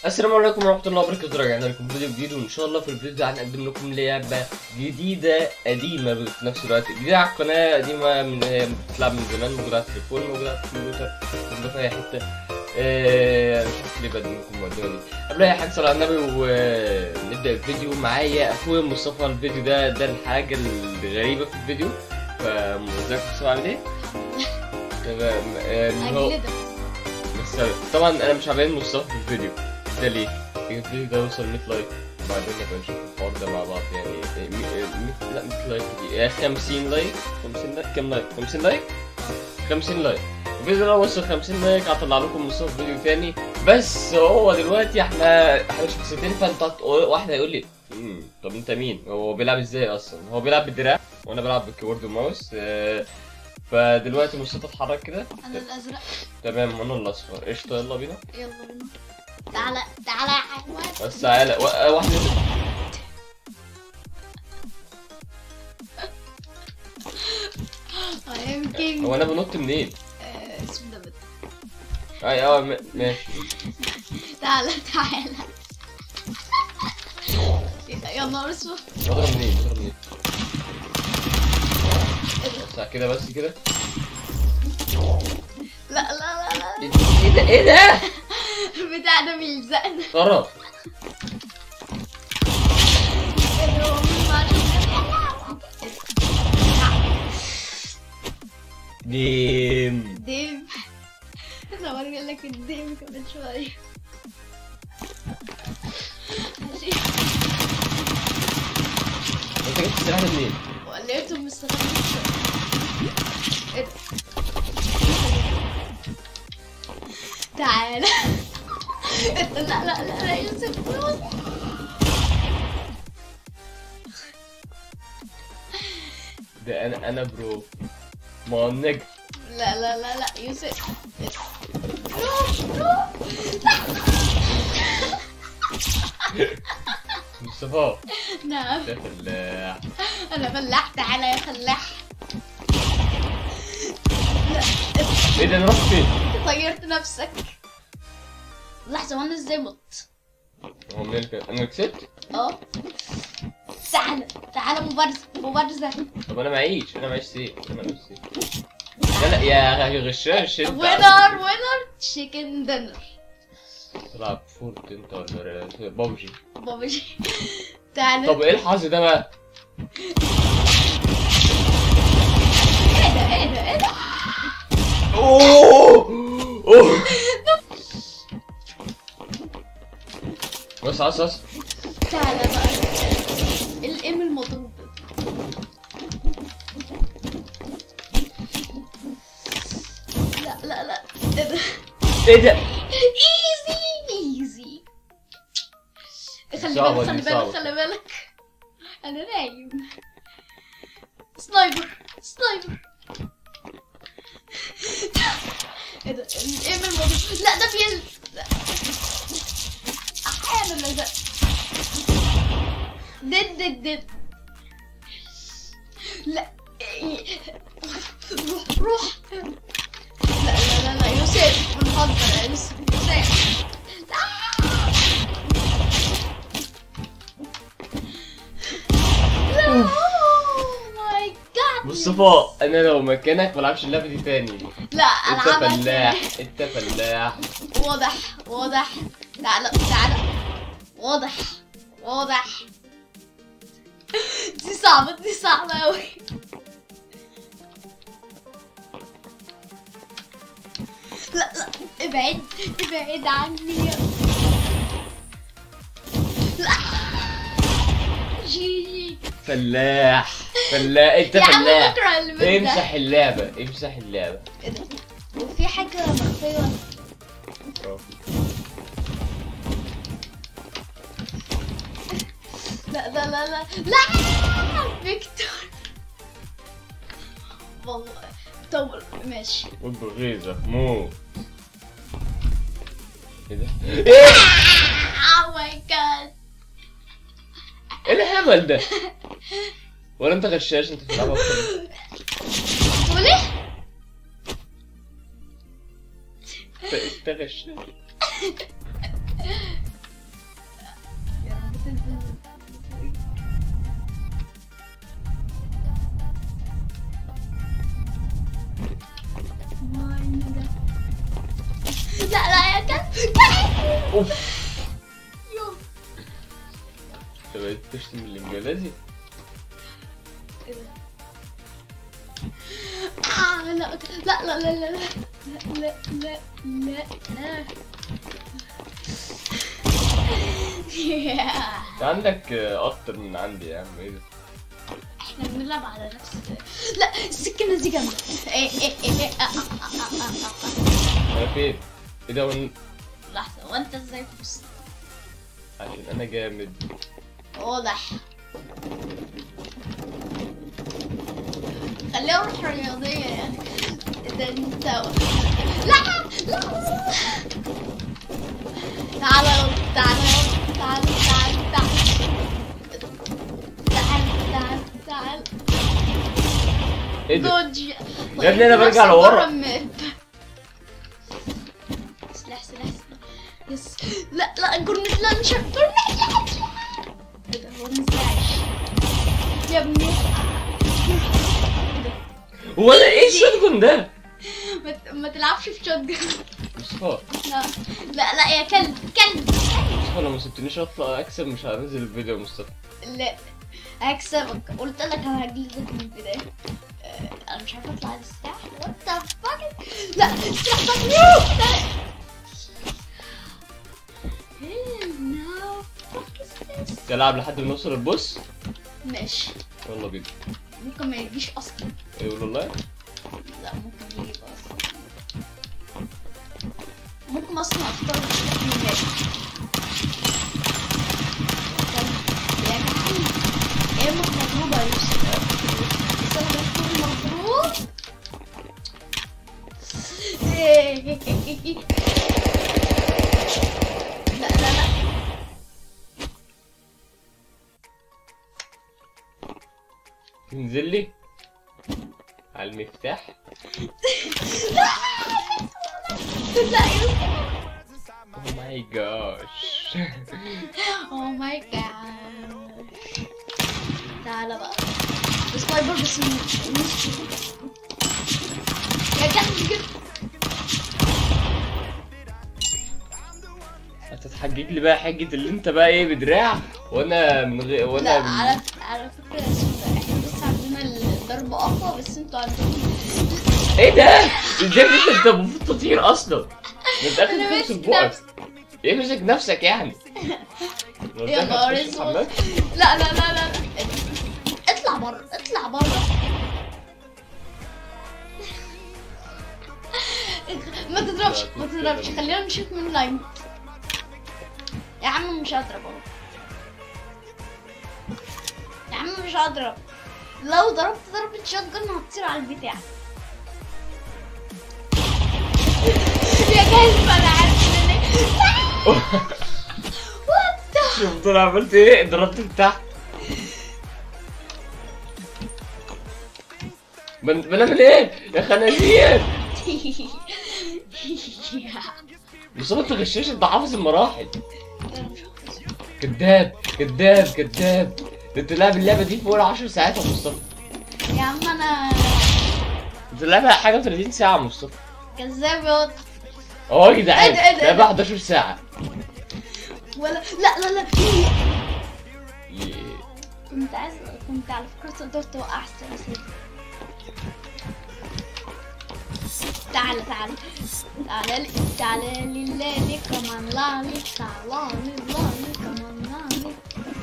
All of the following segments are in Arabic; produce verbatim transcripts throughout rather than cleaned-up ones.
السلام عليكم ورحمة الله وبركاته. رجعنا لكم فيديو جديد، وإن شاء الله في الفيديو ده هنقدم لكم لعبة جديدة قديمة في نفس الوقت، جديدة على القناة، قديمة من هي بتتلعب من زمان، موجودة على التليفون، موجودة على الكمبيوتر، موجودة في أي حتة. ااا مش عارف ليه بقدم لكم المقدمة دي. قبل أي حاجة صلوا على النبي ونبدأ الفيديو. معايا أخويا مصطفى. الفيديو ده ده الحاجة الغريبة في الفيديو. فازيك يا مصطفى، عامل إيه؟ تمام. هو طبعا أنا مش هبين مصطفى في الفيديو ده ليه؟ الفيديو ده يوصل مية لايك، وبعدين نبقى نشوف الحوار ده مع بعض. يعني مية لا مية لايك دي خمسين لايك. خمسين لايك كام لايك؟ خمسين لايك؟ خمسين لايك. الفيديو ده وصل خمسين لايك هطلع لكم مصطفى في فيديو تاني. بس هو دلوقتي احنا احنا شخصيتين، فانت واحد هيقول لي امم طب انت مين؟ هو بيلعب ازاي اصلا؟ هو بيلعب بالدراع وانا بلعب بالكيبورد والماوس. اه فدلوقتي مصطفى اتحرك كده. انا الازرق. تمام وانا الاصفر. قشطه، يلا بينا. يلا بينا. تعالى تعالى يا حيوان. بس تعالى واحده. يمكن هو انا بنط منين؟ اسمه ده بت. اي اه ماشي. تعالى تعالى يلا ارسم. اضرب منين؟ اضرب منين؟ صح كده، بس كده. لا لا لا لا ايه ده؟ ايه ده؟ بتاع ده بيلزقنا. خرا ديم ديم. انا بقول لك الديم كمان شويه. ماشي. انت جبت السلاح ده منين؟ ولقيته مستخبي شويه. ايه ده؟ تعالى. لا لا لا لا يوسف. ده انا انا برو ما هو النجم. لا لا لا لا يوسف. مصطفى. نعم. يا فلاح. انا فلاح. تعالى يا فلاح. ايه ده؟ انا رحت فين؟ طيرت نفسك. لحظة، وانا ازاي مت؟ هو منين كده؟ انا كسبت؟ اه. تعالى تعالى مبارزة مبارزة. طب انا معيش انا معيش سيف. انا معيش سيف. لا لا يا غشاش انت. وينر وينر تشيكن دينر. تلعب فورت انت ولا بابجي؟ بابجي. تعالى. طب ايه الحظ ده بقى؟ ايه ده ايه ده ايه ده؟ اوه اوه. بص بص بص. تعالى بقى. الام المضروب. لا لا لا. ايه ده؟ ايه ده؟ ايزي ايزي. خلي بالك خلي بالك خلي بالك. انا نايم. سنايبر سنايبر. ايه ده؟ ايه من الموضوع؟ لا ده بيل. احيانا ده دد دد دد. لا روح روح. لا لا لا لا يوسف بنهزر يا يوسف. يوسف لا. ماي جاد مصطفى، انا لو مكانك ملعبش اللعبه دي تاني. لا انا انت فلاح. انت فلاح. واضح واضح. تعالى تعالى. واضح واضح. دي صعبة دي صعبة اوي. لا لا ابعد ابعد عني. لا جي. فلاح فلاح. انت يا عم فلاح. بكره اللي ببدأ. امسح اللعبه امسح اللعبه. ايه ده؟ وفي حاجة مخفية. لا لا لا لا لا فيكتور. والله طول ماشي. اكبر غيظك موت. ايه ده؟ ايه؟ اوه ماي جاد. ايه الهبل ده؟ ولا انت غشاش؟ انت بتلعب اكتر. تقول ايه؟ انت غشاش. اوف. يو انت بقيت تشتم الانجليزي؟ ايه ده؟ آه لا لا لا لا لا لا لا لا لا لا. انت عندك اكتر من عندي يا عم، ايه ده؟ احنا بنلعب على نفس. لا السكينة دي جامدة. ايه ايه ايه ايه. انا فين؟ ايه ده ون... لحظة، وانت ازاي بص؟ عشان انا جامد. واضح. خليها روح رياضية يعني. ده انت. لا لا. تعالى يلا تعالى يلا تعالى تعالى تعالى تعالى تعالى. ايه ده؟ دوج. يا ابني انا برجع لورا. سلاح سلاح يس. لا لا جورنيت لانشر جورنيت لانشر. ايه ده هو مزعج يا ابني. هو انا ايه الشوت جون ده؟ ما ت- ما تلعبش في شوت جن. مصطفى لا لا لا يا كلب كلب. مصطفى لو ما سبتنيش اطلع اكسب مش هنزل الفيديو يا مصطفى. لا هكسبك، قلت لك انا هجلدك من البدايه. آه، انا مش عارفه اطلع السلاح. وات ذا فاك. لا السلاح ده تلعب لحد ما نوصل البوس؟ ماشي. يلا بينا. ممكن ما يجيش اصلا. ايه والله؟ لا ممكن يجي اصلا. ممكن اصلا اختار السلاح من البداية. يا جدعان ايه مضروبه يا يوسف. بس انا بكون مضروب. لا لا لا. تنزل لي على المفتاح. لا يوسف. او ماي جاش. اوه ماي جاد. تعالى بقى. سنايبر بس مش يا جد. هتتحجج لي بقى حجة اللي انت بقى ايه بدراع وانا من غير وانا لا من... على على فكرة احنا بس عندنا الضرب اقوى، بس انتوا عندكم. ايه ده؟ ازاي انت المفروض تطير اصلا؟ انت اخر أنا تمسك ماسك بقك. نفسي. ايه مسك نفسك يعني؟ يا نهار اسود. لا لا لا لا اطلع بره اطلع بره. ما تضربش ما تضربش، خلينا نشوف من لاين. يا عم مش هضرب اهو. يا عم مش هضرب. لو ضربت ضربة شوت جن هتطير على البتاع. يا كلب انا عارف ان انا وات. شفت انا عملت ايه؟ ضربت تحت. بن- بنعمل ايه؟ يا خنازير. مصطفى انت غشاش، انت حافظ المراحل. كداب كداب كداب. ده انت لعب اللعبه دي فوق عشر ساعات يا مصطفى. يا عم انا انت لعبها حاجه ثلاثين ساعه يا مصطفى. كذاب يا واد. اه يا جدعان ايه ده- ايه ده- لعبها حداشر ساعه. ولا لا لا لا. يه. كنت عايز كنت على فكرة تقدر توقع السلاسل. تعالى تعالى تعالى لي تعالى لي لالي كمان لالي تعالى لي لالي كمان لالي.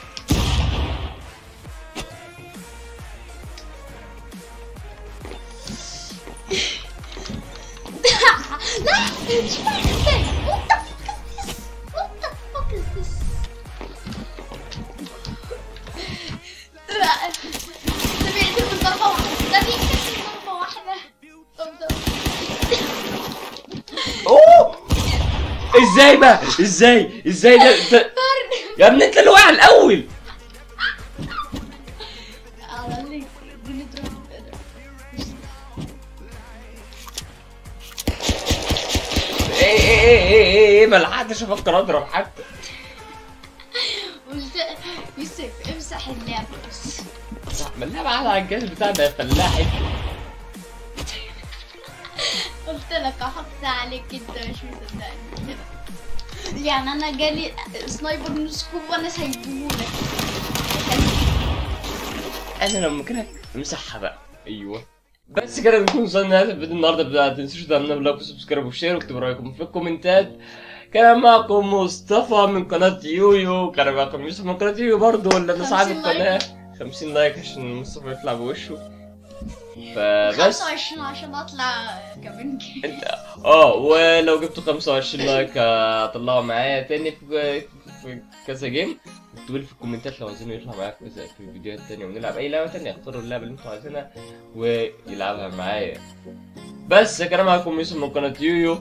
لا مش فاهم. What the fuck is this? What the fuck is this? لا ده بيقتل من ضربة واحدة. ده بيقتل من ضربة واحدة. طب ده اوه ازاي بقى؟ ازاي؟ ازاي ده انت يا ابني انت اللي واقع الاول. على اللي بنضرب ايه ايه ايه ايه ايه ما لحقتش افكر اضرب حتى. قلت يوسف امسح اللعبة بس. ما اللعبة على الجهاز بتاعي ده فلاحي. قلت لك احط عليك انت مش مصدقني. يعني انا جالي سنايبر من سكوب وانا سايبهولك. انا لما كده امسحها بقى. ايوه بس كده نكون وصلنا لنهايه الفيديو النهارده. ما تنسوش تعملوا لايك وسبسكرايب وشير واكتبوا رايكم في الكومنتات. كان معكم مصطفى من قناه يويو، كان معكم يوسف من قناه يويو برضه، ولا انا صاحب القناه. خمسين لايك عشان مصطفى يطلع بوشه. فبس خمسة وعشرين عشان اطلع كمان كده. انت اه ولو جبتوا خمسة وعشرين لايك هطلعوا معايا تاني في في كذا جيم. اكتبوا لي في الكومنتات لو عايزينه يطلع معاكم في الفيديوهات التانية ونلعب اي لعبة تانية. اختاروا اللعبة اللي انتوا عايزينها ويلعبها معايا. بس كان معاكم يوسف من قناة يويو.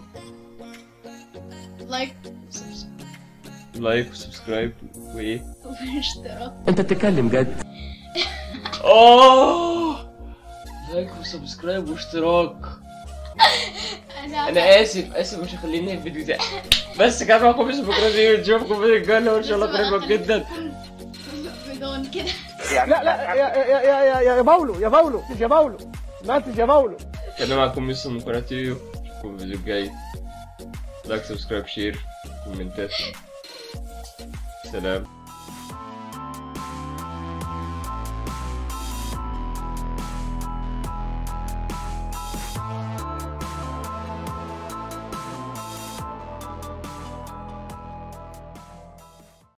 لايك لايك وسبسكرايب وايه؟ واشتراك. انت بتتكلم جد؟ اوه لايك وسبسكرايب واشتراك. انا انا اسف اسف مش هخليني الفيديو ده. بس كان معاكم يوسف من قناة يويو. نشوفكم في الفيديو الجاي وان شاء الله قريبا جدا. بدون كده. لا لا يا يا يا يا يا باولو يا باولو يا باولو ما انت يا باولو. كان معاكم يوسف من قناة يويو. نشوفكم في الفيديو الجاي. لايك سبسكرايب شير كومنتات. سلام.